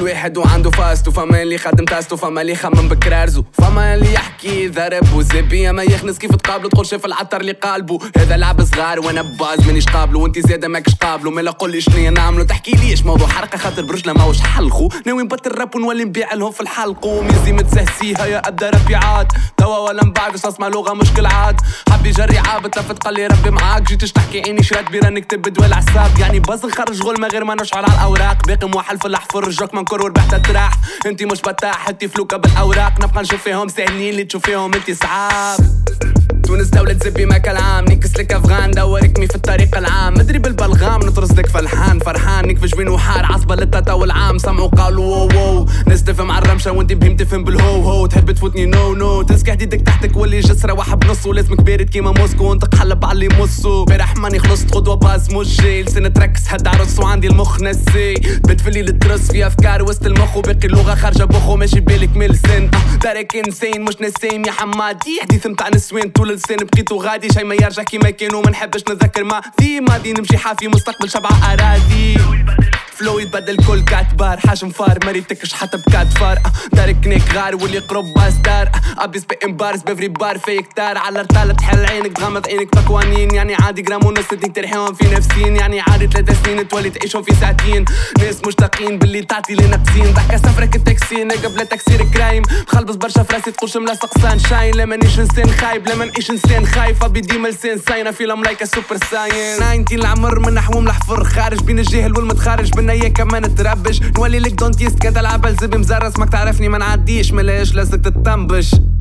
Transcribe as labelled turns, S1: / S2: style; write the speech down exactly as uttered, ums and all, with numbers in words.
S1: كل واحد وعنده فاستو، فما اللي خدم تاستو، فما اللي خمم بكرارزو، فما اللي يحكي ضرب وزبي ما يخنس كيف تقابلو تقول شاف العطر اللي قالبو. هذا لعب صغار وانا باز مانيش قابلو، وانتي زاده ماكش قابلو. مالا قولي شنيا نعملو تحكي ليش موضوع حرقه خاطر برجله ماهوش حلقو. ناوي نبطل راب ونولي نبيع لهم في الحلقو. ميزي متسهسيها يا ابدا ربي عاد توا ولا مبعدش نسمع لغه مشكل عاد. حبي جري عابد لفت قال لي ربي معاك، جيتش تحكي عيني شرات بيرا نكتب بدوال عساب. يعني بس نخرج غل ما غير ما نشعر على الاوراق. باقي موحل في الاحفر رجوك منكر وربحت تراح. انتي مش بتاح انتي فلوكه بالاوراق. نبقى نشوف فيهم ساهلين اللي تشوف فيهم انتي صعاب. تونس دولة زبي ما كالعام، نكس لك افغان دورك مي في الطريق العام. مدري بالبلغام نطرز لك فلحان فرحان نكفش بين وحار عصبة للتاتا والعام. سمعوا قالوا واو واو ناس تفهم على الرمشة وانتي بهم تفهم بالهو هو. تحب تفوتني نو نو تسكح حديدك تحتك واللي جسرة واحد بنصو. لازمك بارد كيما موسكو وانت قلب على اللي يمصو. بارح ماني خلصت غدوة باز مش جاي لسنة تركز هد عرس وعندي المخ نسي. بيت في الليل ترس في افكار وسط المخ وباقي اللغة خارجة بخو ماشي بالك ميل سن. اه دارك انسان مش نسيم يا حمادي. حديث متاع نسوان طول لسان بقيتو غادي شي ما يرجع كيما كانوا. ما نحبش نذكر ما في ماضي نمشي حافي مستقبل شبعة اراضي. فلو يتبدل كل كاتبار حاجم فار ما ريتكش حتى بكات فار. دارك كنيك غار واللي قرب باستار. ابيس بي بارس بفري بار في كتار. على رتالة تحل عينك تغمض عينك تقوانين. يعني عادي جرام ونص تديك ترحيهم في نفسين. يعني عادي ثلاث سنين تولي تعيشهم في ساعتين. ناس مشتاقين باللي تعطي لي ناقصين. ضحكة سفرك التاكسين قبل تكسير كرايم. مخلبص برشا فراسي تقولش ملاصق سان شاين. لا مانيش انسان خايب لا مانيش انسان خايف. ابي ديما لسان ساينة في الملايكة سوبر ساين. ناينتين العمر من نحوم الحفر خارج بين الجاهل والمتخارج. بنا يا كمان تربش نولي لك دونتيست كذا العبل زبي مزرس. ماك تعرفني ما نعديش ملاش لازك تتنبش.